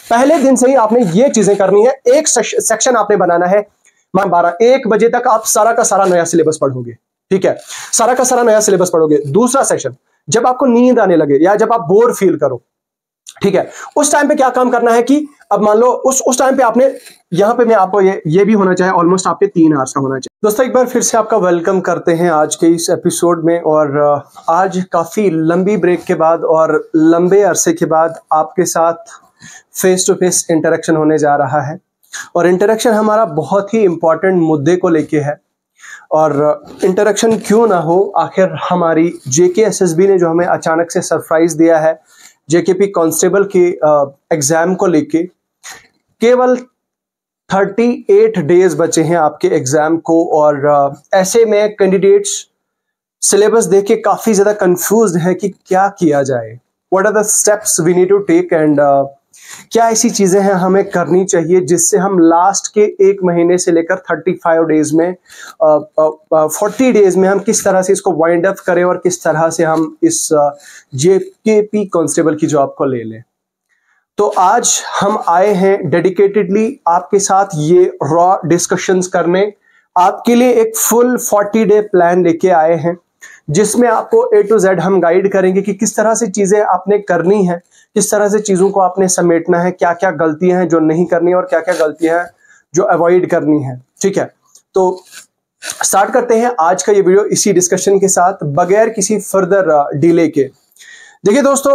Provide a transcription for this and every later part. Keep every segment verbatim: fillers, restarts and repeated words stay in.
पहले दिन से ही आपने ये चीजें करनी है। एक सेक्शन आपने बनाना है, मान बारह एक बजे तक आप सारा का सारा नया सिलेबस पढ़ोगे, ठीक है, सारा का सारा नया सिलेबस पढ़ोगे। दूसरा सेक्शन, जब आपको नींद आने लगे या जब आप बोर फील करो, ठीक है, उस टाइम पे क्या काम करना है कि अब मान लो उस उस टाइम पे आपने यहां पे मैं आपको ये ये भी होना चाहिए, ऑलमोस्ट आपके तीन आवर्स का होना चाहिए। दोस्तों एक बार फिर से आपका वेलकम करते हैं आज के इस एपिसोड में। और आज काफी लंबी ब्रेक के बाद और लंबे अरसे के बाद आपके साथ फेस टू फेस इंटरेक्शन होने जा रहा है। और इंटरेक्शन हमारा बहुत ही इंपॉर्टेंट मुद्दे को लेके है। और इंटरेक्शन क्यों ना हो, आखिर हमारी जेके एसएसबी ने जो हमें अचानक से सरप्राइज दिया है जेकेपी कांस्टेबल के एग्जाम को लेके। केवल अड़तीस डेज बचे हैं आपके एग्जाम को, और uh, ऐसे में कैंडिडेट्स सिलेबस देख के काफी ज्यादा कंफ्यूज्ड हैं कि क्या किया जाए, what are the steps we need to take, and क्या ऐसी चीजें हैं हमें करनी चाहिए जिससे हम लास्ट के एक महीने से लेकर पैंतीस डेज में चालीस डेज में हम किस तरह से इसको वाइंड अप करें और किस तरह से हम इस जेकेपी कांस्टेबल की जॉब को ले लें। तो आज हम आए हैं डेडिकेटेडली आपके साथ ये रॉ डिस्कशंस करने, आपके लिए एक फुल चालीस डे प्लान लेके आए हैं जिसमें आपको ए टू जेड हम गाइड करेंगे कि किस तरह से चीजें आपने करनी है, किस तरह से चीजों को आपने समेटना है, क्या क्या गलतियां हैं जो नहीं करनी और क्या क्या गलतियां हैं जो अवॉइड करनी है। ठीक है, तो स्टार्ट करते हैं आज का ये वीडियो इसी डिस्कशन के साथ बगैर किसी फर्दर डिले के। देखिए दोस्तों,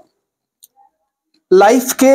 लाइफ के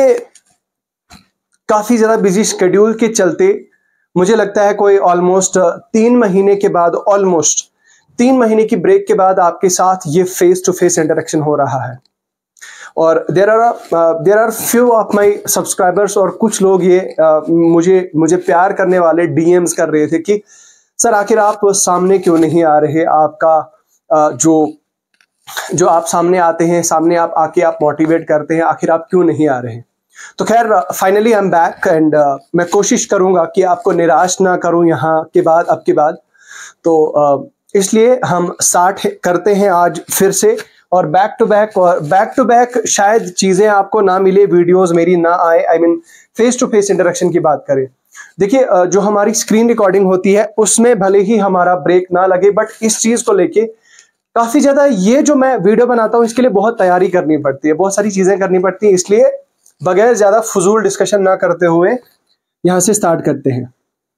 काफी ज्यादा बिजी शेड्यूल के चलते मुझे लगता है कोई ऑलमोस्ट तीन महीने के बाद ऑलमोस्ट तीन महीने की ब्रेक के बाद आपके साथ ये फेस टू फेस इंटरेक्शन हो रहा है। और there are there are few of my subscribers, और कुछ लोग ये uh, मुझे मुझे प्यार करने वाले डीएम्स कर रहे थे कि सर आखिर आप सामने क्यों नहीं आ रहे, आपका uh, जो जो आप सामने आते हैं, सामने आप आके आप मोटिवेट करते हैं, आखिर आप क्यों नहीं आ रहे। तो खैर finally I am back, and मैं कोशिश करूंगा कि आपको निराश ना करूं यहाँ के बाद अब के बाद। तो uh, इसलिए हम स्टार्ट करते हैं आज फिर से, और बैक टू बैक और बैक टू बैक शायद चीजें आपको ना मिले, वीडियोस मेरी ना आए, I mean face to face interaction की बात करें। देखिए जो हमारी स्क्रीन रिकॉर्डिंग होती है उसमें भले ही हमारा ब्रेक ना लगे, बट इस चीज को लेके काफी ज्यादा ये जो मैं वीडियो बनाता हूँ इसके लिए बहुत तैयारी करनी पड़ती है, बहुत सारी चीजें करनी पड़ती है। इसलिए बगैर ज्यादा फजूल डिस्कशन ना करते हुए यहां से स्टार्ट करते हैं।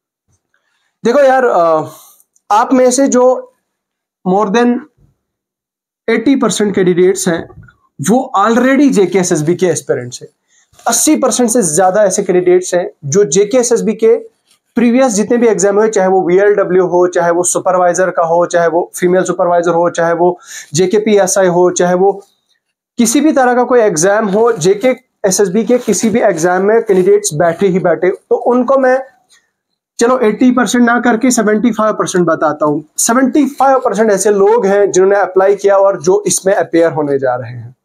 देखो यार, आप में से जो मोर देन अस्सी परसेंट कैंडिडेट्स हैं वो ऑलरेडी जेकेएसएसबी के एस्पिरेंट्स हैं। अस्सी परसेंट से ज्यादा ऐसे कैंडिडेट्स हैं जो जेकेएसएसबी के प्रीवियस जितने भी एग्जाम हुए, चाहे वो वीएलडब्ल्यू हो, चाहे वो सुपरवाइजर का हो, चाहे वो फीमेल सुपरवाइजर हो, चाहे वो जेकेपीएसआई हो, चाहे वो किसी भी तरह का कोई एग्जाम हो, जेकेएसएसबी के किसी भी एग्जाम में कैंडिडेट्स बैठे ही बैठे। तो उनको मैं चलो अस्सी परसेंट ना करके पचहत्तर परसेंट बताता हूं। पचहत्तर परसेंट ऐसे लोग हैं जिन्होंने अप्लाई किया और जो इसमें अपेयर होने जा रहे हैं।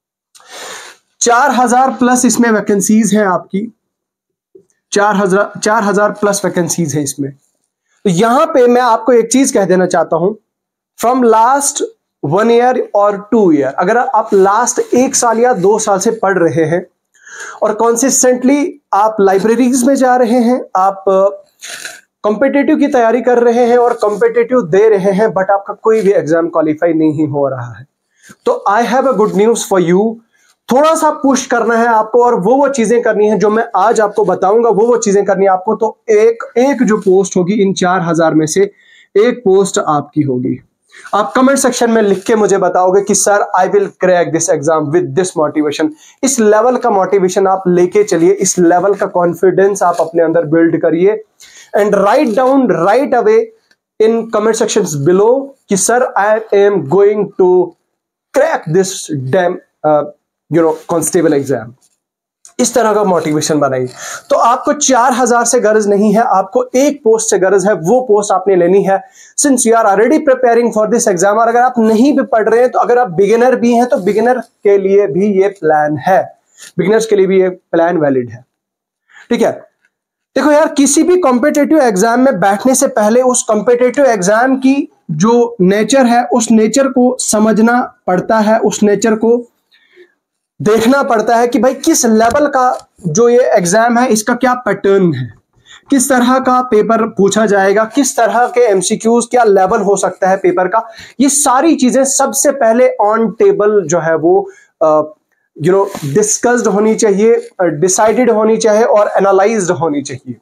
चार हजार प्लस इसमें वैकेंसीज हैं आपकी, चार हजार चार हजार प्लस वैकेंसीज हैं इसमें। तो यहां पे मैं आपको एक चीज कह देना चाहता हूं, फ्रॉम लास्ट वन ईयर और टू ईयर, अगर आप लास्ट एक साल या दो साल से पढ़ रहे हैं और कॉन्सिस्टेंटली आप लाइब्रेरीज में जा रहे हैं, आप कॉम्पिटिटिव की तैयारी कर रहे हैं और कॉम्पिटिटिव दे रहे हैं, बट आपका कोई भी एग्जाम क्वालिफाई नहीं हो रहा है, तो I have a good news for you. थोड़ा सा पुश करना है आपको और वो वो चीजें करनी है जो मैं आज आपको बताऊंगा, वो वो चीजें करनी है आपको। तो एक एक जो पोस्ट होगी इन चार हजार में से एक पोस्ट आपकी होगी। आप कमेंट सेक्शन में लिख के मुझे बताओगे कि sir I will crack this exam with this motivation. इस लेवल का मोटिवेशन आप लेके चलिए, इस लेवल का कॉन्फिडेंस आप अपने अंदर बिल्ड करिए, and write down right away in comment sections below कि sir I am going to crack this damn you know constable exam. इस तरह का मोटिवेशन बनाइए। तो आपको चार हजार से गरज नहीं है, आपको एक पोस्ट से गरज है, वो पोस्ट आपने लेनी है। Since you are already preparing for this exam, और अगर आप नहीं भी पढ़ रहे हैं तो अगर आप बिगिनर भी हैं तो बिगिनर के लिए भी ये प्लान है, बिगिनर्स के लिए भी ये प्लान वैलिड है। ठीक है, देखो यार, किसी भी कॉम्पिटिटिव एग्जाम में बैठने से पहले उस कॉम्पिटिटिव एग्जाम की जो नेचर है उस नेचर को समझना पड़ता है, उस नेचर को देखना पड़ता है कि भाई किस लेवल का जो ये एग्जाम है इसका क्या पैटर्न है, किस तरह का पेपर पूछा जाएगा, किस तरह के एमसीक्यूज, क्या लेवल हो सकता है पेपर का। ये सारी चीजें सबसे पहले ऑन टेबल जो है वो यू नो डिस्कस्ड होनी चाहिए, डिसाइडेड होनी चाहिए और एनालाइज्ड होनी चाहिए।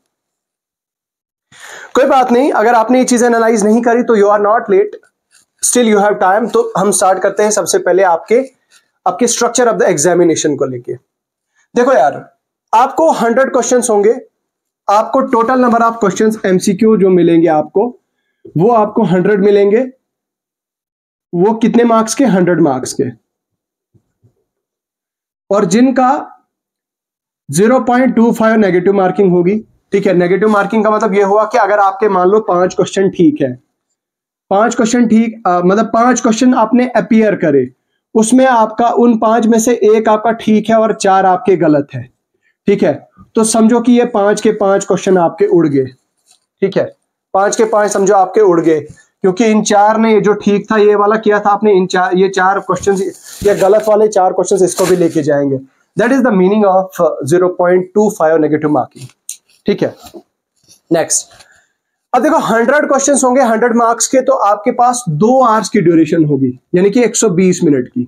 कोई बात नहीं, अगर आपने ये चीजें एनालाइज नहीं करी तो you are not late, still you have time. तो हम स्टार्ट करते हैं सबसे पहले आपके आपके स्ट्रक्चर ऑफ द एग्जामिनेशन को लेके। देखो यार, आपको हंड्रेड क्वेश्चंस होंगे, आपको total number of questions MCQ जो मिलेंगे आपको वो आपको हंड्रेड मिलेंगे। वो कितने मार्क्स के? हंड्रेड मार्क्स के। और जिनका zero point two five negative marking होगी। ठीक है, नेगेटिव मार्किंग का मतलब यह हुआ कि अगर आपके मान लो पांच क्वेश्चन ठीक है, पांच क्वेश्चन ठीक आ, मतलब पांच क्वेश्चन आपने अपीयर करे, उसमें आपका उन पांच में से एक आपका ठीक है और चार आपके गलत है। ठीक है, तो समझो कि ये पांच के पांच क्वेश्चन आपके उड़ गए। ठीक है, पांच के पांच समझो आपके उड़ गए, क्योंकि इन चार ने ये जो ठीक था ये वाला किया था आपने, इन चार ये चार क्वेश्चन, ये गलत वाले चार क्वेश्चन इसको भी लेके जाएंगे। That is the meaning of zero point two five negative marking. ठीक है, नेक्स्ट। अब देखो हंड्रेड क्वेश्चंस होंगे हंड्रेड मार्क्स के, तो आपके पास दो आवर्स की ड्यूरेशन होगी, यानी कि एक सौ बीस मिनट की।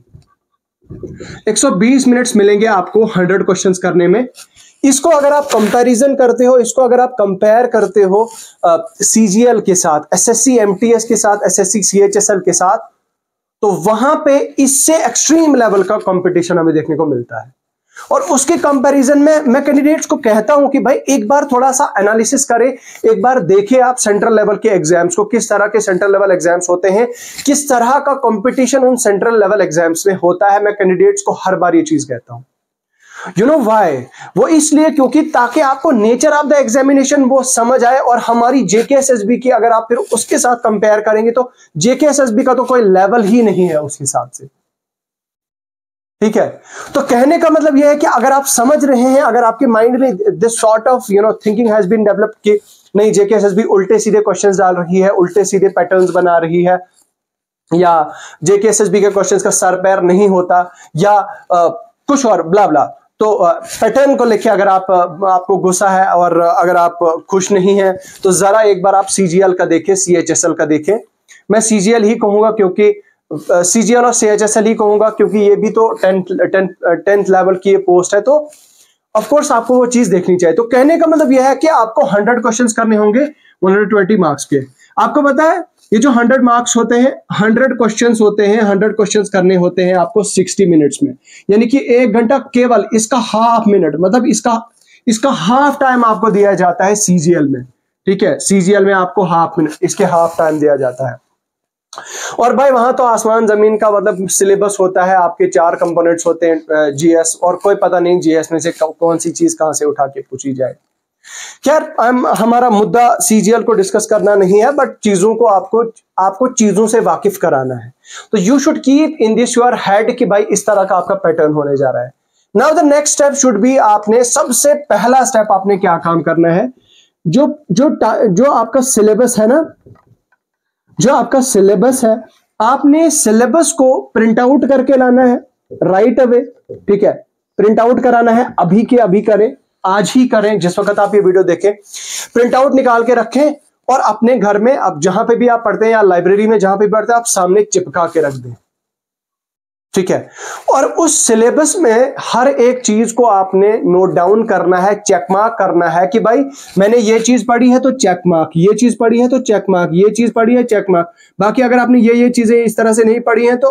एक सौ बीस मिनट्स मिलेंगे आपको हंड्रेड क्वेश्चंस करने में। इसको अगर आप कंपैरिजन करते हो, इसको अगर आप कंपेयर करते हो सीजीएल के साथ, एसएससी एमटीएस के साथ, एसएससी सीएचएसएल के साथ, तो वहां पे इससे एक्सट्रीम लेवल का कंपटीशन हमें देखने को मिलता है। और उसके कंपैरिजन में मैं कैंडिडेट्स को कहता हूं कि भाई एक बार थोड़ा सा एनालिसिस करें, एक बार देखें आप सेंट्रल लेवल के एग्जाम्स को, किस तरह के सेंट्रल लेवल एग्जाम्स होते हैं, किस तरह का कंपटीशन उन सेंट्रल लेवल एग्जाम्स में होता है। मैं कैंडिडेट्स को हर बार ये चीज कहता हूं। You know why? वो इसलिए क्योंकि ताकि आपको नेचर ऑफ द एग्जामिनेशन वो समझ आए। और हमारी जेकेएसएसबी की अगर आप फिर उसके साथ कंपेयर करेंगे तो जेकेएसएसबी का तो कोई लेवल ही नहीं है उस हिसाब से। ठीक है, तो कहने का मतलब यह है कि अगर आप समझ रहे हैं, अगर आपके माइंड में this sort of you know thinking has been developed कि नहीं जेकेएसएसबी उल्टे सीधे क्वेश्चंस डाल रही है, उल्टे सीधे पैटर्न्स बना रही है, या जेकेएसएसबी के क्वेश्चंस का सर पैर नहीं होता, या आ, कुछ और ब्ला ब्ला, तो पैटर्न को लेके अगर आप आपको गुस्सा है और अगर आप खुश नहीं हैं तो जरा एक बार आप सीजीएल का देखें, सीएचएसएल का देखें। मैं सीजीएल ही कहूंगा क्योंकि सीजीएल और सीएचएसएल ही कहूंगा क्योंकि ये भी तो टेंथ टेंथ टेंथ लेवल की ये पोस्ट है, तो ऑफ कोर्स आपको वो चीज देखनी चाहिए। तो कहने का मतलब यह है कि आपको हंड्रेड क्वेश्चंस करने होंगे वन हंड्रेड ट्वेंटी मार्क्स के। आपको पता है ये जो हंड्रेड मार्क्स होते हैं, हंड्रेड क्वेश्चंस होते हैं, हंड्रेड क्वेश्चंस करने होते हैं आपको सिक्सटी मिनट्स में, यानी कि एक घंटा केवल इसका हाफ मिनट, मतलब इसका इसका हाफ टाइम आपको दिया जाता है सीजीएल में। ठीक है, सीजीएल में आपको हाफ मिनट, इसके हाफ टाइम दिया जाता है। और भाई वहां तो आसमान जमीन का मतलब सिलेबस होता है, आपके चार कंपोनेंट्स होते हैं जीएस, और कोई पता नहीं जीएस में से कौन सी चीज कहां से उठा के पूछी जाए। खैर हमारा मुद्दा सीजीएल को डिस्कस करना नहीं है, बट चीजों को आपको आपको चीजों से वाकिफ कराना है। तो you should keep in this your head कि भाई इस तरह का आपका पैटर्न होने जा रहा है। Now the next step should be, आपने सबसे पहला स्टेप आपने क्या काम करना है, जो जो जो आपका सिलेबस है ना, जो आपका सिलेबस है, आपने सिलेबस को प्रिंट आउट करके लाना है राइट अवे। ठीक है, प्रिंट आउट कराना है, अभी के अभी करें, आज ही करें, जिस वक्त आप ये वीडियो देखें, प्रिंट आउट निकाल के रखें और अपने घर में, अब जहां पे भी आप पढ़ते हैं या लाइब्रेरी में जहां पे भी पढ़ते हैं, आप सामने चिपका के रख दें। ठीक है, और उस सिलेबस में हर एक चीज को आपने नोट डाउन करना है, चेक मार्क करना है कि भाई मैंने ये चीज पढ़ी है तो चेक मार्क, ये चीज पढ़ी है तो चेक मार्क, ये चीज पढ़ी है चेक मार्क। बाकी अगर आपने ये ये चीजें इस तरह से नहीं पढ़ी हैं तो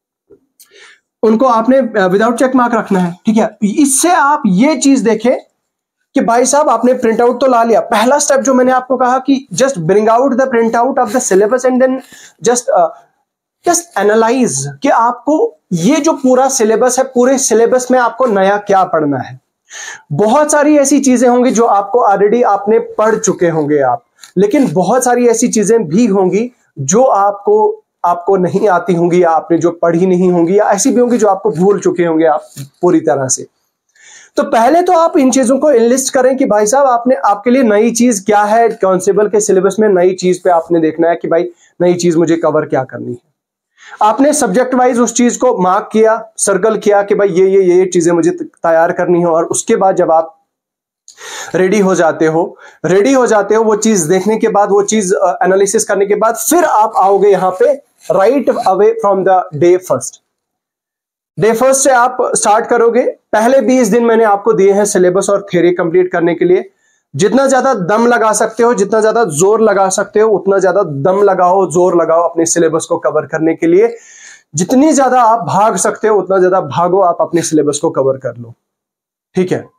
उनको आपने विदाउट चेक मार्क रखना है। ठीक है, इससे आप ये चीज देखें कि भाई साहब आपने प्रिंट आउट तो ला लिया। पहला स्टेप जो मैंने आपको कहा कि just bring out the print out of the syllabus and then just just analyse कि आपको ये जो पूरा सिलेबस है, पूरे सिलेबस में आपको नया क्या पढ़ना है। बहुत सारी ऐसी चीजें होंगी जो आपको ऑलरेडी आपने पढ़ चुके होंगे आप, लेकिन बहुत सारी ऐसी चीजें भी होंगी जो आपको आपको नहीं आती होंगी, या आपने जो पढ़ी नहीं होंगी, या ऐसी भी होंगी जो आपको भूल चुके होंगे आप पूरी तरह से। तो पहले तो आप इन चीजों को इनलिस्ट करें कि भाई साहब आपने आपके लिए नई चीज क्या है, कांस्टेबल के सिलेबस में नई चीज पे आपने देखना है कि भाई नई चीज मुझे कवर क्या करनी है। आपने सब्जेक्ट वाइज उस चीज को मार्क किया, सर्कल किया कि भाई ये ये ये चीजें मुझे तैयार करनी है, और उसके बाद जब आप रेडी हो जाते हो रेडी हो जाते हो वो चीज देखने के बाद, वो चीज एनालिसिस करने के बाद, फिर आप आओगे यहां पे right away from the day first. Day first से आप स्टार्ट करोगे। पहले बीस दिन मैंने आपको दिए हैं सिलेबस और थ्योरी कंप्लीट करने के लिए। जितना ज्यादा दम लगा सकते हो, जितना ज्यादा जोर लगा सकते हो, उतना ज्यादा दम लगाओ, जोर लगाओ अपने सिलेबस को कवर करने के लिए। जितनी ज्यादा आप भाग सकते हो उतना ज्यादा भागो, आप अपने सिलेबस को कवर कर लो। ठीक है,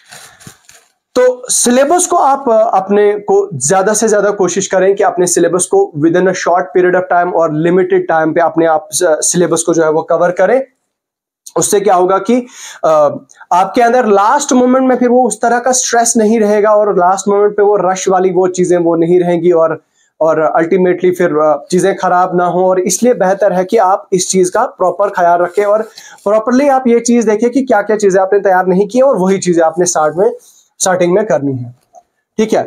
तो सिलेबस को आप अपने को ज्यादा से ज्यादा कोशिश करें कि अपने सिलेबस को within a short period of time और लिमिटेड टाइम पे अपने आप सिलेबस को जो है वो कवर करें। उससे क्या होगा कि आ, आपके अंदर लास्ट मोमेंट में फिर वो उस तरह का स्ट्रेस नहीं रहेगा, और लास्ट मोमेंट पे वो रश वाली वो चीजें वो नहीं रहेंगी, और और अल्टीमेटली फिर चीजें खराब ना हो। और इसलिए बेहतर है कि आप इस चीज का प्रॉपर ख्याल रखें और प्रॉपरली आप ये चीज देखें कि क्या क्या चीजें आपने तैयार नहीं की और वही चीजें आपने स्टार्ट में स्टार्टिंग में करनी है। ठीक है,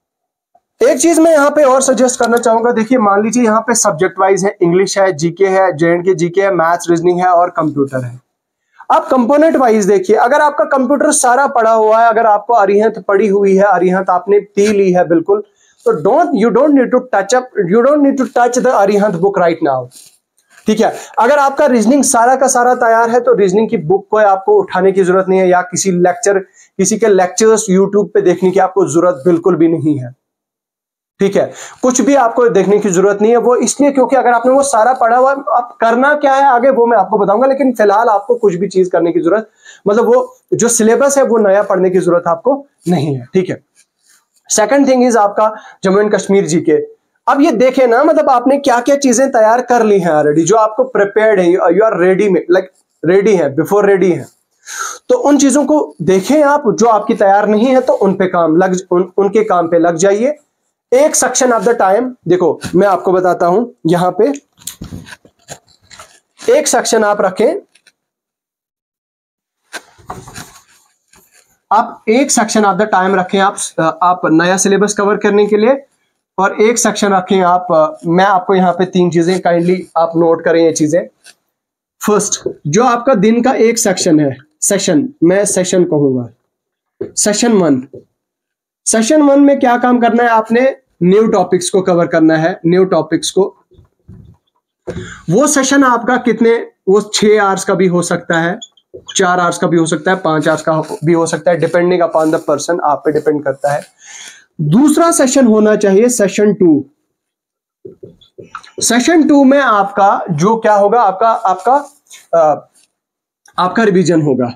एक चीज मैं यहाँ पे और सजेस्ट करना चाहूंगा। देखिए, मान लीजिए यहाँ पे सब्जेक्ट वाइज है, इंग्लिश है, जीके है, जे एंड के जीके है, मैथ्स, रीजनिंग है और कंप्यूटर है। आप कंपोनेंट वाइज देखिए, अगर आपका कंप्यूटर सारा पड़ा हुआ है, अगर आपको अरिहंत पड़ी हुई है, अरिहंत आपने पी ली है बिल्कुल, तो don't you don't need to touch up you don't need to touch the Arihant book right now. ठीक है, अगर आपका रीजनिंग सारा का सारा तैयार है तो रीजनिंग की बुक को आपको उठाने की जरूरत नहीं है, या किसी लेक्चर किसी के लेक्चर्स यूट्यूब पे देखने की आपको जरूरत बिल्कुल भी नहीं है। ठीक है, कुछ भी आपको देखने की जरूरत नहीं है। वो इसलिए क्योंकि अगर आपने वो सारा पढ़ा हुआ, आप करना क्या है आगे वो मैं आपको बताऊंगा, लेकिन फिलहाल आपको कुछ भी चीज करने की जरूरत, मतलब वो जो सिलेबस है वो नया पढ़ने की जरूरत आपको नहीं है। ठीक है, सेकंड थिंग इज आपका जम्मू एंड कश्मीर जी के। अब ये देखे ना, मतलब आपने क्या क्या चीजें तैयार कर ली हैं ऑलरेडी, जो आपको प्रिपेयर्ड है, यू आर रेडी में लाइक रेडी है, बिफोर रेडी है। तो उन चीजों को देखें आप, जो आपकी तैयार नहीं है तो उन पे काम लग उन, उनके काम पे लग जाइए। एक सेक्शन ऑफ द टाइम, देखो मैं आपको बताता हूं, यहां पे एक सेक्शन आप रखें, आप एक सेक्शन ऑफ द टाइम रखें आप आप नया सिलेबस कवर करने के लिए, और एक सेक्शन रखें आप, मैं आपको यहां पे तीन चीजें काइंडली आप नोट करें ये चीजें। फर्स्ट, जो आपका दिन का एक सेक्शन है, सेशन मैं सेशन कहूंगा, सेशन वन। सेशन वन में क्या काम करना है आपने? न्यू टॉपिक्स को कवर करना है, न्यू टॉपिक्स को। वो सेशन आपका कितने, वो छह आवर्स का भी हो सकता है, चार आवर्स का भी हो सकता है, पांच आवर्स का भी हो सकता है, डिपेंडिंग अपॉन द पर्सन, आप पे डिपेंड करता है। दूसरा सेशन होना चाहिए सेशन टू। सेशन टू में आपका जो क्या होगा, आपका आपका आ, आपका रिवीजन होगा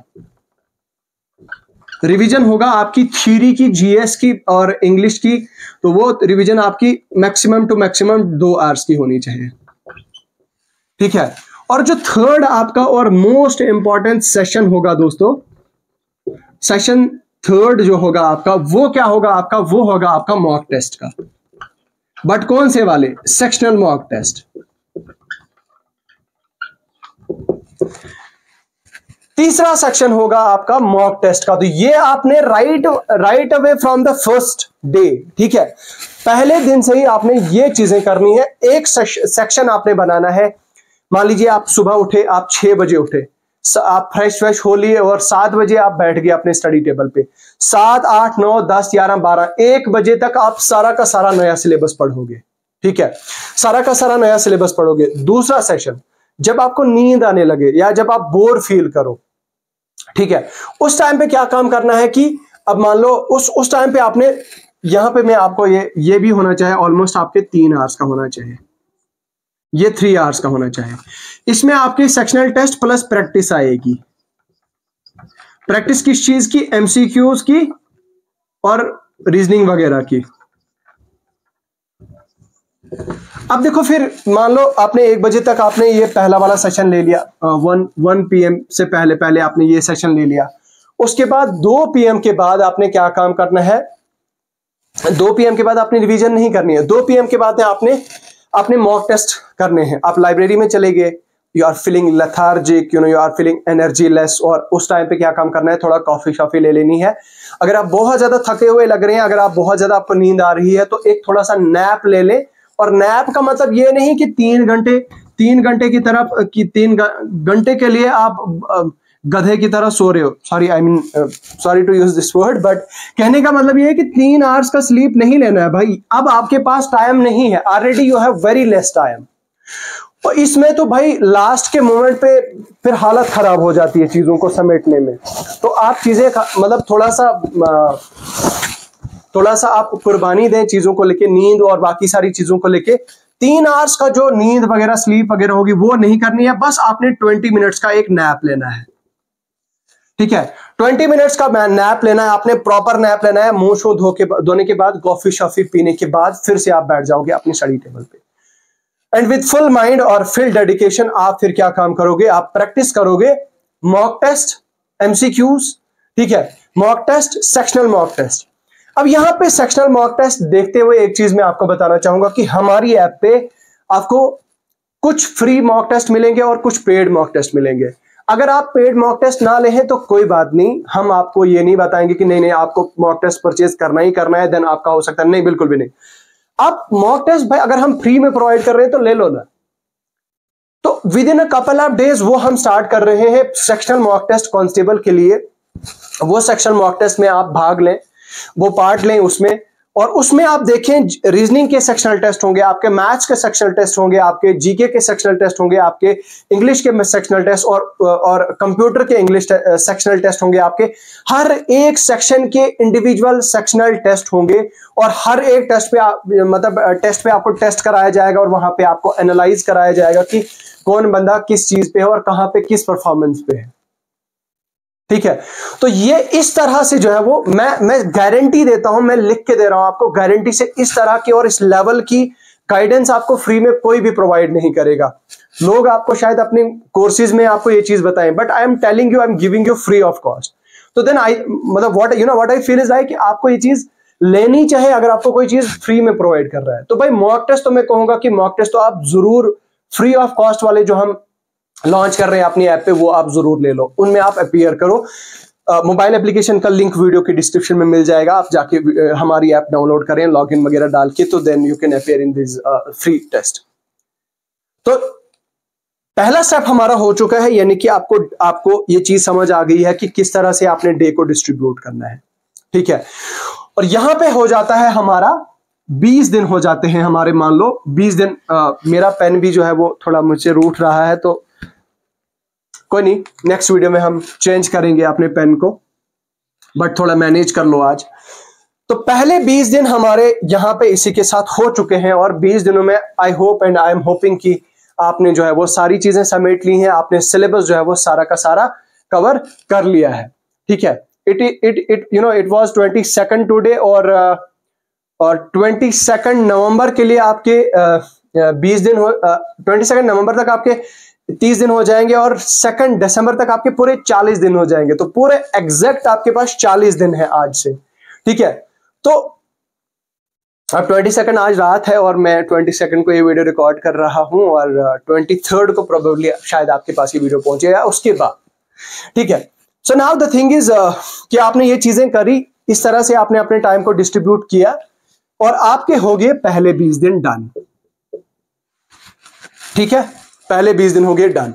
रिवीजन होगा आपकी थ्योरी की, जीएस की और इंग्लिश की। तो वो रिवीजन आपकी मैक्सिमम टू मैक्सिमम दो आवर्स की होनी चाहिए। ठीक है, और जो थर्ड आपका और मोस्ट इंपॉर्टेंट सेशन होगा दोस्तों, सेशन थर्ड जो होगा आपका, वो क्या होगा आपका? वो होगा आपका मॉक टेस्ट का। बट कौन से वाले? Sectional mock test. तीसरा सेक्शन होगा आपका मॉक टेस्ट का। तो ये आपने right right away from the first day, ठीक है, पहले दिन से ही आपने ये चीजें करनी है। एक सेक्शन आपने बनाना है। मान लीजिए आप सुबह उठे, आप छह बजे उठे, आप फ्रेश फ्रेश हो लिए और सात बजे आप बैठ गए अपने स्टडी टेबल पे। सात आठ नौ दस ग्यारह बारह एक बजे तक आप सारा का सारा नया सिलेबस पढ़ोगे। ठीक है, सारा का सारा नया सिलेबस पढ़ोगे। दूसरा सेशन, जब आपको नींद आने लगे या जब आप बोर फील करो, ठीक है, उस टाइम पे क्या काम करना है कि अब मान लो उस उस टाइम पे आपने, यहां पे मैं आपको ये ये भी होना चाहिए, ऑलमोस्ट आपके तीन आवर्स का होना चाहिए, ये थ्री आवर्स का होना चाहिए। इसमें आपके सेक्शनल टेस्ट प्लस प्रैक्टिस आएगी। प्रैक्टिस किस चीज की? एमसीक्यूज की और रीजनिंग वगैरह की। अब देखो, फिर मान लो आपने एक बजे तक आपने ये पहला वाला सेशन ले लिया, वन वन पीएम से पहले पहले आपने ये सेशन ले लिया। उसके बाद दो पीएम के बाद आपने क्या काम करना है? दो पीएम के बाद आपने रिवीजन नहीं करनी है। दो पीएम के बाद आपने आपने मॉक टेस्ट करने हैं। आप लाइब्रेरी में चले गए, you are feeling lethargic, you know, you are feeling energy less, और उस टाइम पे क्या काम करना है? थोड़ा कॉफी शॉफी ले लेनी है। अगर आप बहुत ज्यादा थके हुए लग रहे हैं, अगर आप बहुत ज्यादा आपको नींद आ रही है, तो एक थोड़ा सा नैप ले ले। और नैप का मतलब ये नहीं कि तीन घंटे तीन घंटे की तरफ की तीन घंटे के लिए आप गधे की तरह सो रहे हो, sorry I mean sorry to use this word, but कहने का मतलब ये है कि तीन आवर्स का स्लीप नहीं लेना है भाई। अब आपके पास टाइम नहीं है, already you have very less time. और इसमें तो भाई लास्ट के मोमेंट पे फिर हालत खराब हो जाती है चीजों को समेटने में। तो आप चीजें मतलब थोड़ा सा थोड़ा सा आप कुर्बानी दें चीजों को लेके, नींद और बाकी सारी चीजों को लेके। तीन आवर्स का जो नींद वगैरह स्लीप वगैरह होगी वो नहीं करनी है, बस आपने ट्वेंटी मिनट्स का एक नैप लेना है, ठीक है। ट्वेंटी मिनट्स का नैप लेना है आपने, प्रॉपर नैप लेना है। मुंह शो धो के धोने के बाद, कॉफी शॉफी पीने के बाद फिर से आप बैठ जाओगे अपनी स्टडी टेबल पे। एंड विद फुल माइंड और फुल डेडिकेशन आप फिर क्या काम करोगे, आप प्रैक्टिस करोगे मॉक टेस्ट, एमसीक्यूज, ठीक है, mock test, sectional mock test. अब यहां पे सेक्शनल मॉक टेस्ट देखते हुए एक चीज मैं आपको बताना चाहूंगा कि हमारी ऐप पे आपको कुछ फ्री मॉक टेस्ट मिलेंगे और कुछ पेड मॉक टेस्ट मिलेंगे। अगर आप पेड मॉक टेस्ट ना लें तो कोई बात नहीं, हम आपको ये नहीं बताएंगे कि नहीं नहीं आपको मॉक टेस्ट परचेज करना ही करना है, देन आपका हो सकता है, नहीं बिल्कुल भी नहीं। आप मॉक टेस्ट भाई अगर हम फ्री में प्रोवाइड कर रहे हैं तो ले लो ना। तो within a couple of days वो हम स्टार्ट कर रहे हैं सेक्शनल मॉक टेस्ट कांस्टेबल के लिए। वो सेक्शनल मॉक टेस्ट में आप भाग लें, वो पार्ट लें उसमें, और उसमें आप देखें रीजनिंग के सेक्शनल टेस्ट होंगे, आपके मैथ्स के सेक्शनल टेस्ट होंगे, आपके जीके के सेक्शनल टेस्ट होंगे, आपके इंग्लिश के सेक्शनल टेस्ट और और कंप्यूटर के इंग्लिश सेक्शनल टेस्ट होंगे। आपके हर एक सेक्शन के इंडिविजुअल सेक्शनल टेस्ट होंगे और हर एक टेस्ट पे आप, मतलब टेस्ट पे आपको टेस्ट कराया जाएगा और वहां पे आपको एनालाइज कराया जाएगा कि कौन बंदा किस चीज पे है और कहां पे किस परफॉर्मेंस पे है, ठीक है। तो ये इस तरह से जो है वो मैं मैं गारंटी देता हूं, मैं लिख के दे रहा हूं आपको गारंटी से, इस तरह की और इस लेवल की गाइडेंस आपको फ्री में कोई भी प्रोवाइड नहीं करेगा। लोग आपको शायद अपने कोर्सेज में आपको ये चीज बताएं, but I am telling you, I am giving you free of cost. तो देन आई मतलब what you know what I feel is like आपको ये चीज लेनी चाहिए अगर आपको कोई चीज फ्री में प्रोवाइड कर रहा है। तो भाई मॉक टेस्ट तो मैं कहूंगा कि मॉक टेस्ट तो आप जरूर फ्री ऑफ कॉस्ट वाले जो हम लॉन्च कर रहे हैं अपनी ऐप पे वो आप जरूर ले लो, उनमें आप अपीयर करो। मोबाइल एप्लीकेशन का लिंक वीडियो के डिस्क्रिप्शन में मिल जाएगा, आप जाके uh, हमारी ऐप डाउनलोड करें लॉगिन वगैरह डाल के, तो then you can appear in this free test. तो पहला स्टेप हमारा हो चुका है, यानी कि आपको आपको ये चीज समझ आ गई है कि किस तरह से आपने डे को डिस्ट्रीब्यूट करना है, ठीक है। और यहां पे हो जाता है हमारा बीस दिन हो जाते हैं हमारे, मान लो बीस दिन। uh, मेरा पेन भी जो है वो थोड़ा मुझसे रूठ रहा है, तो कोई नहीं, नेक्स्ट वीडियो में हम चेंज करेंगे अपने पेन को, बट थोड़ा मैनेज कर लो आज। तो पहले बीस दिन हमारे यहां पे इसी के साथ हो चुके हैं और बीस दिनों में I hope and I am hoping कि आपने जो है वो सारी चीजें समेट ली हैं, आपने सिलेबस जो है वो सारा का सारा कवर कर लिया है, ठीक है। It it it you know it was twenty second today और uh, और ट्वेंटी सेकंड नवंबर के लिए आपके बीस uh, दिन हो, ट्वेंटी सेकंड नवंबर तक आपके तीस दिन हो जाएंगे और सेकंड दिसंबर तक आपके पूरे चालीस दिन हो जाएंगे। तो पूरे एग्जैक्ट आपके पास चालीस दिन है आज से, ठीक है। तो अब ट्वेंटी सेकंड आज रात है और मैं ट्वेंटी सेकंड को ये वीडियो रिकॉर्ड कर रहा हूं और ट्वेंटी थर्ड को प्रोबेबली शायद आपके पास ये वीडियो पहुंचेगा उसके बाद, ठीक है। So now the thing is कि आपने ये चीजें करी, इस तरह से आपने अपने टाइम को डिस्ट्रीब्यूट किया और आपके हो गए पहले बीस दिन डन, ठीक है। पहले बीस दिन हो गए डन।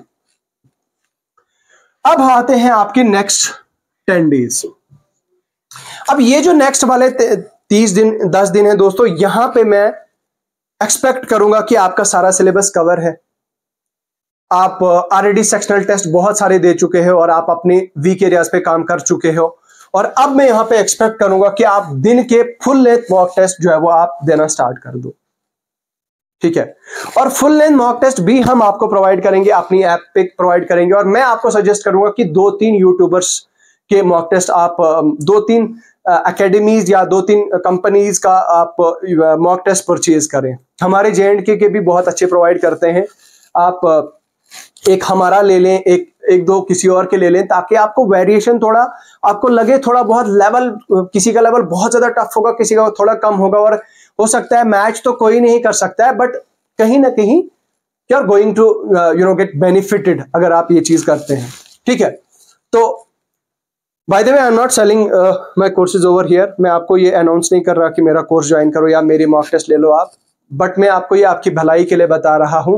अब आते हैं आपके नेक्स्ट टेन डेज। अब ये जो नेक्स्ट वाले तीस दिन दस दिन है दोस्तों, यहां पे मैं एक्सपेक्ट करूंगा कि आपका सारा सिलेबस कवर है। आप ऑलरेडी सेक्शनल टेस्ट बहुत सारे दे चुके हो और आप अपने वीक एरियाज पे काम कर चुके हो, और अब मैं यहां पे एक्सपेक्ट करूंगा कि आप दिन के फुल लेंथ मॉक टेस्ट जो है वो आप देना स्टार्ट कर दो, ठीक है। और फुल लेंथ मॉक टेस्ट भी हम आपको प्रोवाइड करेंगे, अपनी ऐप पे प्रोवाइड करेंगे। और मैं आपको सजेस्ट करूंगा कि दो तीन यूट्यूबर्स के मॉक टेस्ट आप, दो तीन एकेडमीज या दो तीन कंपनीज का आप मॉक टेस्ट परचेज करें। हमारे जे एंड के के भी बहुत अच्छे प्रोवाइड करते हैं, आप एक हमारा ले लें, एक एक दो किसी और के ले लें, ताकि आपको वेरिएशन थोड़ा आपको लगे, थोड़ा बहुत लेवल, किसी का लेवल बहुत ज्यादा टफ होगा, किसी का थोड़ा कम होगा, और हो सकता है मैच तो कोई नहीं कर सकता है, बट कहीं ना कहीं you are going to you know get benefited अगर आप ये चीज करते हैं, ठीक है। तो by the way I am not selling my courses over here, मैं आपको ये अनाउंस नहीं कर रहा कि मेरा कोर्स ज्वाइन करो या मेरी मॉक टेस्ट ले लो आप, बट मैं आपको ये आपकी भलाई के लिए बता रहा हूं।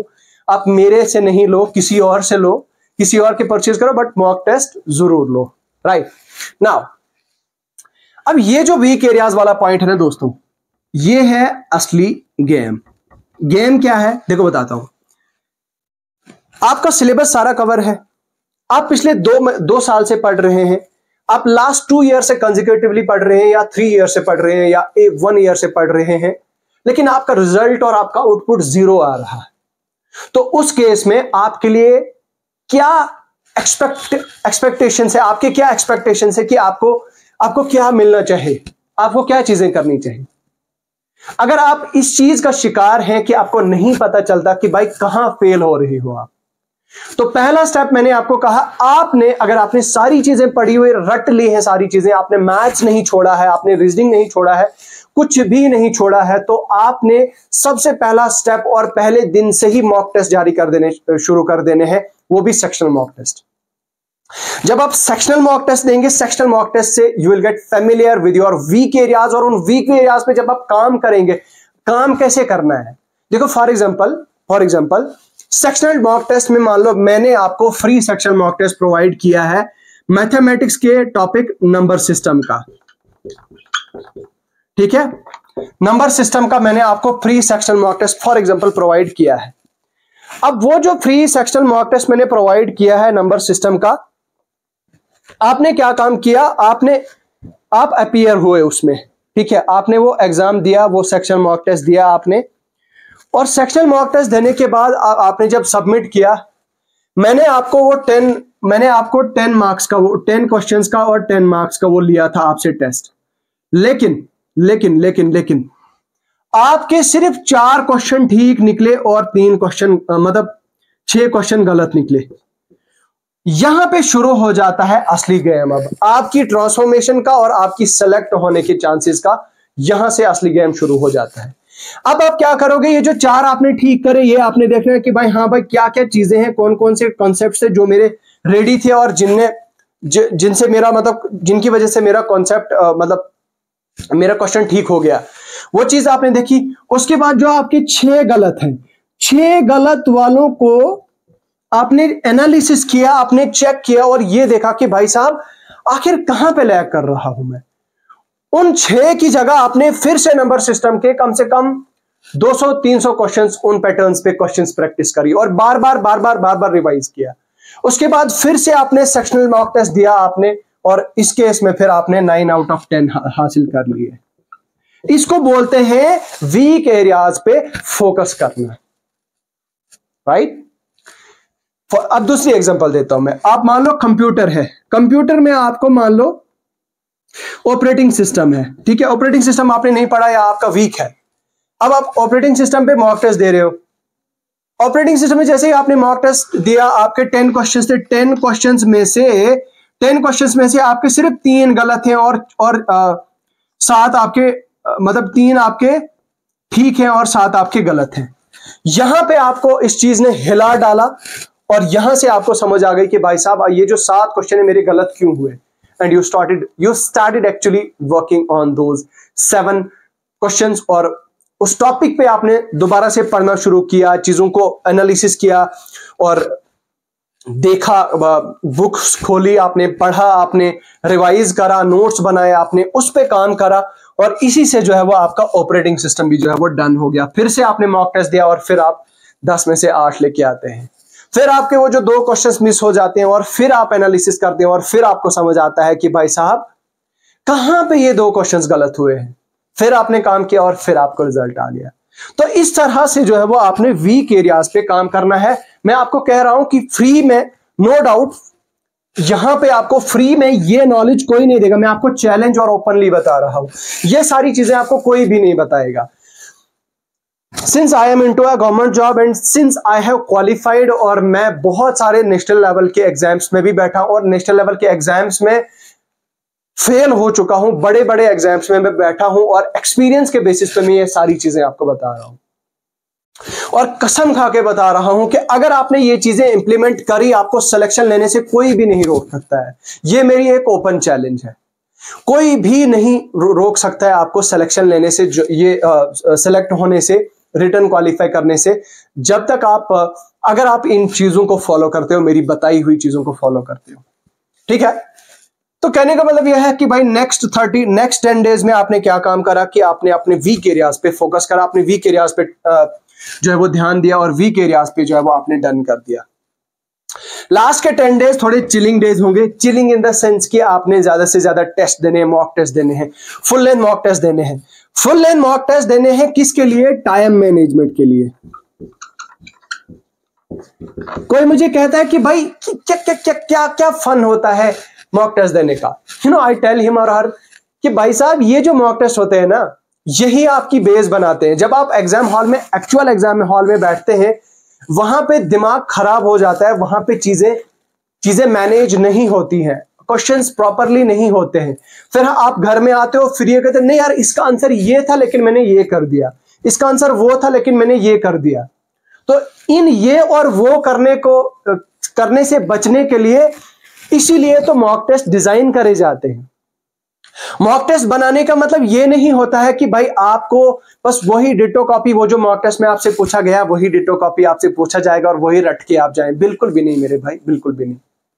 आप मेरे से नहीं लो, किसी और से लो, किसी और के परचेज करो, बट मॉक टेस्ट जरूर लो। राइट नाउ, अब ये जो वीक एरियाज वाला पॉइंट है ना दोस्तों, ये है असली गेम। गेम क्या है देखो बताता हूं। आपका सिलेबस सारा कवर है, आप पिछले दो दो साल से पढ़ रहे हैं, आप लास्ट टू ईयर से कंसेक्यूटिवली पढ़ रहे हैं, या थ्री ईयर से पढ़ रहे हैं, या वन ईयर से पढ़ रहे हैं, लेकिन आपका रिजल्ट और आपका आउटपुट जीरो आ रहा है। तो उस केस में आपके लिए क्या एक्सपेक्ट एक्सपेक्टेशन है, आपके क्या एक्सपेक्टेशन है कि आपको आपको क्या मिलना चाहिए, आपको क्या चीजें करनी चाहिए। अगर आप इस चीज का शिकार हैं कि आपको नहीं पता चलता कि भाई कहां फेल हो रही हो आप, तो पहला स्टेप मैंने आपको कहा, आपने अगर आपने सारी चीजें पढ़ी हुई रट ली हैं, सारी चीजें आपने मैथ्स नहीं छोड़ा है, आपने रीजनिंग नहीं छोड़ा है, कुछ भी नहीं छोड़ा है, तो आपने सबसे पहला स्टेप और पहले दिन से ही मॉक टेस्ट जारी कर देने शुरू कर देने हैं, वो भी सेक्शनल मॉक टेस्ट। जब आप सेक्शनल मॉक टेस्ट देंगे, सेक्शनल मॉक टेस्ट से you will get familiar with your weak areas, और उन वीक एरियाज पे जब आप काम करेंगे, काम कैसे करना है देखो। For example for example sectional mock test में मान लो मैंने आपको free sectional mock test provide किया है मैथमेटिक्स के टॉपिक नंबर सिस्टम का, ठीक है, नंबर सिस्टम का मैंने आपको free sectional mock test for example provide किया है। अब वो जो फ्री सेक्शनल मॉक टेस्ट मैंने प्रोवाइड किया है नंबर सिस्टम का, आपने क्या काम किया, आपने आप अपीयर हुए उसमें, ठीक है, आपने वो एग्जाम दिया, वो सेक्शनल मॉक टेस्ट दिया आपने, और सेक्शनल मॉक टेस्ट देने के बाद आ, आपने जब सबमिट किया, मैंने आपको वो टेन मैंने आपको टेन मार्क्स का वो टेन क्वेश्चंस का और टेन मार्क्स का वो लिया था आपसे टेस्ट, लेकिन लेकिन लेकिन लेकिन आपके सिर्फ चार क्वेश्चन ठीक निकले और तीन क्वेश्चन मतलब छह क्वेश्चन गलत निकले। यहां पे शुरू हो जाता है असली गेम। अब आपकी ट्रांसफॉर्मेशन का और आपकी सेलेक्ट होने के चांसेस का यहां से असली गेम शुरू हो जाता है। अब आप क्या करोगे, ये जो चार आपने ठीक करे, ये आपने देखना है कि भाई हाँ भाई क्या क्या चीजें हैं, कौन कौन से कॉन्सेप्ट थे जो मेरे रेडी थे और जिनने ज, जिनसे मेरा मतलब जिनकी वजह से मेरा कॉन्सेप्ट मतलब मेरा क्वेश्चन ठीक हो गया, वो चीज आपने देखी। उसके बाद जो आपके छह गलत हैं, छह गलत वालों को आपने एनालिसिस किया, आपने चेक किया और ये देखा कि भाई साहब आखिर कहां पे लैग कर रहा हूं मैं। उन छह की जगह आपने फिर से नंबर सिस्टम के कम से कम दो सौ तीन सौ क्वेश्चंस उन पैटर्न्स पे क्वेश्चंस प्रैक्टिस करी और बार बार बार बार बार बार रिवाइज किया। उसके बाद फिर से आपने सेक्शनल मॉक टेस्ट दिया आपने, और इस केस में फिर आपने नाइन आउट ऑफ टेन हासिल कर लिए। इसको बोलते हैं वीक एरियाज पे फोकस करना, राइट। अब दूसरी एग्जांपल देता हूं मैं। आप मान लो कंप्यूटर है, कंप्यूटर में आपको मान लो ऑपरेटिंग सिस्टम है, ठीक है, ऑपरेटिंग सिस्टम आपने नहीं पढ़ा या आपका वीक है। अब आप ऑपरेटिंग सिस्टम पे मॉक टेस्ट दे रहे हो। ऑपरेटिंग सिस्टम में जैसे ही आपने मॉक टेस्ट दिया, आपके टेन क्वेश्चंस थे, टेन क्वेश्चंस में से टेन क्वेश्चंस में से आपके सिर्फ तीन गलत हैं और और आ, सात आपके आ, मतलब तीन आपके ठीक हैं और सात आपके गलत हैं। यहां पे आपको इस चीज ने हिला डाला और यहां से आपको समझ आ गई कि भाई साहब ये जो सात क्वेश्चन है मेरे गलत क्यों हुए, and you started you started actually working on those seven questions, और उस टॉपिक पे आपने दोबारा से पढ़ना शुरू किया, चीजों को एनालिसिस किया और देखा, बुक्स खोली आपने, पढ़ा आपने, रिवाइज करा, नोट्स बनाए आपने, उस पे काम करा, और इसी से जो है वो आपका ऑपरेटिंग सिस्टम भी जो है वो डन हो गया। फिर से आपने मॉक टेस्ट दिया और फिर आप दस में से आठ लेके आते हैं। फिर आपके वो जो दो क्वेश्चंस मिस हो जाते हैं और फिर आप एनालिसिस करते हैं और फिर आपको समझ आता है कि भाई साहब कहां पे ये दो क्वेश्चंस गलत हुए हैं। फिर आपने काम किया और फिर आपको रिजल्ट आ गया। तो इस तरह से जो है वो आपने वीक एरियाज पे काम करना है। मैं आपको कह रहा हूं कि फ्री में, नो डाउट, यहां पे आपको फ्री में ये नॉलेज कोई नहीं देगा। मैं आपको चैलेंज और ओपनली बता रहा हूं, ये सारी चीजें आपको कोई भी नहीं बताएगा। Since I am into a government job and since I have qualified, और मैं बहुत सारे नेशनल लेवल के एग्जाम्स में भी बैठा हूं और नेशनल लेवल के एग्जाम्स में फेल हो चुका हूं, बड़े बड़े एग्जाम्स में मैं बैठा हूं, और एक्सपीरियंस के बेसिस पे मैं ये सारी चीजें आपको बता रहा हूं और कसम खा के बता रहा हूं कि अगर आपने ये चीजें इंप्लीमेंट करी, आपको सिलेक्शन लेने से कोई भी नहीं रोक सकता है। ये मेरी एक ओपन चैलेंज है, कोई भी नहीं रोक सकता है आपको सिलेक्शन लेने से, जो ये सिलेक्ट होने से, रिटर्न क्वालिफाई करने से, जब तक आप अगर आप इन चीजों को फॉलो करते हो, मेरी बताई हुई चीजों को फॉलो करते हो, ठीक है। तो कहने का मतलब यह है कि भाई next thirty next ten days में आपने क्या काम करा कि आपने अपने वीक एरियाज पे फोकस करा, अपने वीक एरियाज पे जो है वो ध्यान दिया और वीक एरियाज पे जो है वो आपने डन कर दिया। लास्ट के टेन डेज थोड़े चिलिंग डेज होंगे। चिलिंग इन द सेंस कि आपने ज्यादा से ज्यादा टेस्ट देने हैं, मॉक टेस्ट देने हैं, फुल लेंथ मॉक टेस्ट देने हैं। फुल लेंथ मॉक टेस्ट देने हैं किसके लिए? टाइम मैनेजमेंट के लिए। कोई मुझे कहता है कि भाई क्या क्या क्या क्या क्या फन होता है मॉक टेस्ट देने का। You know I tell him और हर कि भाई साहब ये जो मॉक टेस्ट होते हैं ना, यही आपकी बेस बनाते हैं। जब आप एग्जाम हॉल में, एक्चुअल एग्जाम हॉल में बैठते हैं, वहां पे दिमाग खराब हो जाता है, वहां पे चीजें चीजें मैनेज नहीं होती हैं, क्वेश्चंस प्रॉपरली नहीं होते हैं। फिर आप घर में आते हो, फिर ये कहते हैं नहीं यार इसका आंसर ये था लेकिन मैंने ये कर दिया, इसका आंसर वो था लेकिन मैंने ये कर दिया। तो इन ये और वो करने को करने से बचने के लिए इसीलिए तो मॉक टेस्ट डिजाइन करे जाते हैं। मॉक टेस्ट बनाने का मतलब यह नहीं होता है कि भाई आपको बस वही डिटो कॉपी, वो जो मॉक टेस्ट में आपसे पूछा गया वही डिटो कॉपी आपसे पूछा जाएगा और वही रट के आप जाएं। बिल्कुल भी नहीं मेरे भाई, बिल्कुल भी नहीं।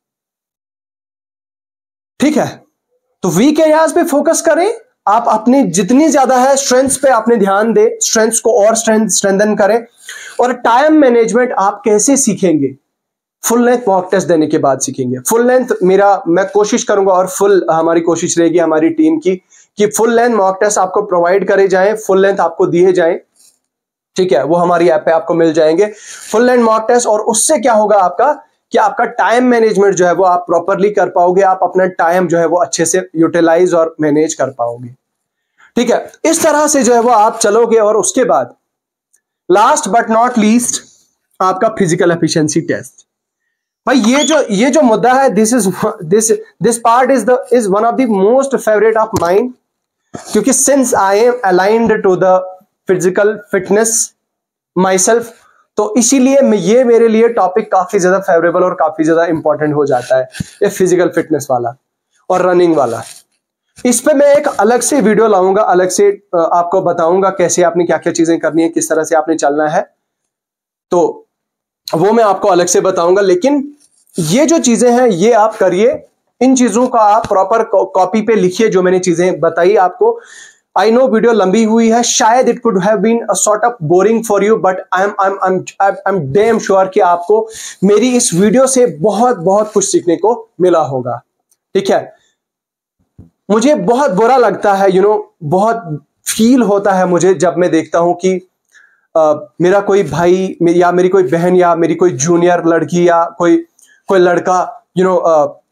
ठीक है, तो वीक एरियाज पे फोकस करें। आप अपनी जितनी ज्यादा है स्ट्रेंथ्स पे आपने ध्यान दे, स्ट्रेंथ्स को और स्ट्रेंथ स्ट्रेंथन करें। और टाइम मैनेजमेंट आप कैसे सीखेंगे? फुल लेंथ मॉक टेस्ट देने के बाद सीखेंगे। फुल लेंथ मेरा मैं कोशिश करूंगा और फुल हमारी कोशिश रहेगी हमारी टीम की कि फुल लेंथ मॉक टेस्ट आपको प्रोवाइड करे जाएं, फुल लेंथ आपको दिए जाएं। ठीक है, वो हमारी ऐप पे आपको मिल जाएंगे फुल लेंथ मॉक टेस्ट। और उससे क्या होगा आपका कि आपका टाइम मैनेजमेंट जो है वो आप प्रॉपरली कर पाओगे, आप अपना टाइम जो है वो अच्छे से यूटिलाइज और मैनेज कर पाओगे। ठीक है, इस तरह से जो है वो आप चलोगे। और उसके बाद लास्ट बट नॉट लीस्ट आपका फिजिकल एफिशिएंसी टेस्ट। भाई ये जो ये जो मुद्दा है, this is this this part is the is one of the most favourite of mind, क्योंकि since I am aligned to the physical fitness myself, तो इसीलिए मैं ये मेरे लिए टॉपिक काफी ज्यादा फेवरेबल और काफी ज्यादा इंपॉर्टेंट हो जाता है, ये फिजिकल फिटनेस वाला और रनिंग वाला। इस पे मैं एक अलग से वीडियो लाऊंगा, अलग से आपको बताऊंगा कैसे आपने क्या क्या चीजें करनी है, किस तरह से आपने चलना है, तो वो मैं आपको अलग से बताऊंगा। लेकिन ये जो चीजें हैं ये आप करिए, इन चीजों का आप प्रॉपर कॉपी पे लिखिए जो मैंने चीजें बताई आपको। आई नो वीडियो लंबी हुई है, शायद it could have been a sort of boring for you, but I am I am I am damn sure कि आपको मेरी इस वीडियो से बहुत बहुत कुछ सीखने को मिला होगा। ठीक है, मुझे बहुत बुरा लगता है, यू you नो know, बहुत फील होता है मुझे जब मैं देखता हूं कि Uh, मेरा कोई भाई या मेरी कोई बहन या मेरी कोई जूनियर लड़की या कोई कोई लड़का यू नो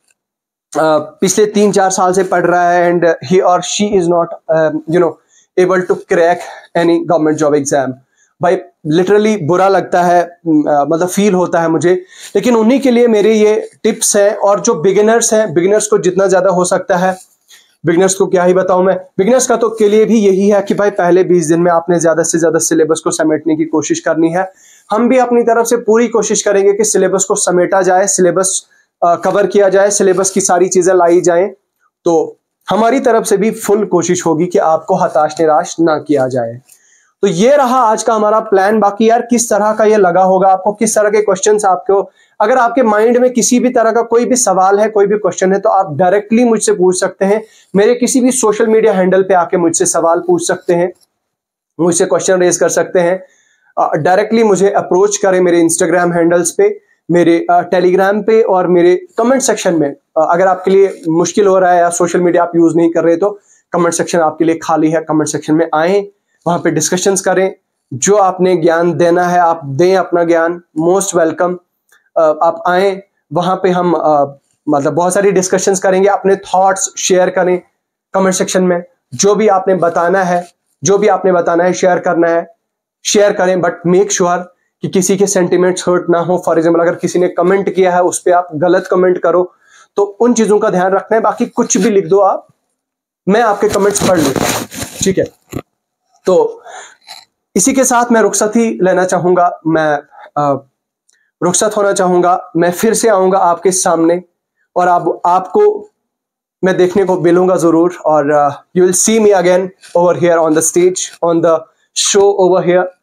पिछले तीन चार साल से पढ़ रहा है एंड ही और she is not you know able to crack any government job exam. भाई लिटरली बुरा लगता है, uh, मतलब फील होता है मुझे। लेकिन उन्हीं के लिए मेरे ये टिप्स हैं, और जो बिगिनर्स हैं, बिगिनर्स को जितना ज्यादा हो सकता है, बिगिनर्स को क्या ही बताऊं मैं, बिगिनर्स का तो के लिए भी यही है कि भाई पहले बीस दिन में आपने ज्यादा से ज्यादा सिलेबस को समेटने की कोशिश करनी है। हम भी अपनी तरफ से पूरी कोशिश करेंगे कि सिलेबस को समेटा जाए, सिलेबस कवर किया जाए, सिलेबस की सारी चीजें लाई जाएं। तो हमारी तरफ से भी फुल कोशिश होगी कि आपको हताश निराश ना किया जाए। तो ये रहा आज का हमारा प्लान। बाकी यार किस तरह का ये लगा होगा आपको, किस तरह के क्वेश्चंस आपको, अगर आपके माइंड में किसी भी तरह का कोई भी सवाल है, कोई भी क्वेश्चन है, तो आप डायरेक्टली मुझसे पूछ सकते हैं। मेरे किसी भी सोशल मीडिया हैंडल पे आके मुझसे सवाल पूछ सकते हैं, मुझसे क्वेश्चन रेज कर सकते हैं। डायरेक्टली मुझे अप्रोच करें मेरे इंस्टाग्राम हैंडल्स पे, मेरे टेलीग्राम पे और मेरे कमेंट सेक्शन में। अगर आपके लिए मुश्किल हो रहा है या सोशल मीडिया आप यूज नहीं कर रहे तो कमेंट सेक्शन आपके लिए खाली है, कमेंट सेक्शन में आए, वहां पे डिस्कशंस करें। जो आपने ज्ञान देना है आप दें, अपना ज्ञान, मोस्ट वेलकम। आप आए, वहां पे हम आ, मतलब बहुत सारी डिस्कशंस करेंगे। अपने थॉट्स शेयर करें कमेंट सेक्शन में, जो भी आपने बताना है, जो भी आपने बताना है शेयर करना है, शेयर करें। बट मेक श्योर कि किसी के सेंटिमेंट्स हर्ट ना हो। फॉर एग्जाम्पल अगर किसी ने कमेंट किया है उस पर आप गलत कमेंट करो तो उन चीजों का ध्यान रखना है। बाकी कुछ भी लिख दो आप, मैं आपके कमेंट्स पढ़ लेता हूं। ठीक है, तो इसी के साथ मैं रुखसत ही लेना चाहूंगा, मैं आ, रुखसत होना चाहूंगा। मैं फिर से आऊंगा आपके सामने और आप आपको मैं देखने को मिलूंगा जरूर। और you will see me again over here on the stage, on the show over here.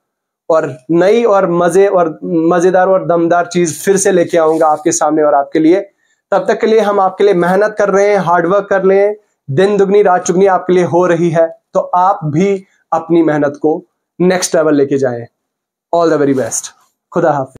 और नई और मजे और मजेदार और दमदार चीज फिर से लेके आऊंगा आपके सामने और आपके लिए। तब तक के लिए हम आपके लिए मेहनत कर रहे हैं, हार्डवर्क कर रहे हैं, दिन दुगनी रात चुगनी आपके लिए हो रही है, तो आप भी अपनी मेहनत को नेक्स्ट लेवल लेके जाएं। All the very best. खुदा हाफिज।